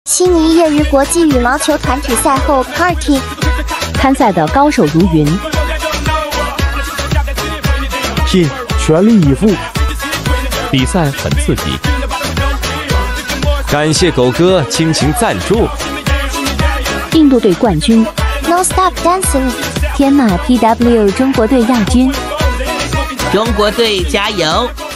悉尼业余国际羽毛球团体赛后 party， 参赛的高手如云， 拼，全力以赴， 比赛很刺激。感谢狗哥倾情赞助。 印度队冠军 ，No Stop Dancing， 天马 PW 中国队亚军， 中国队加油！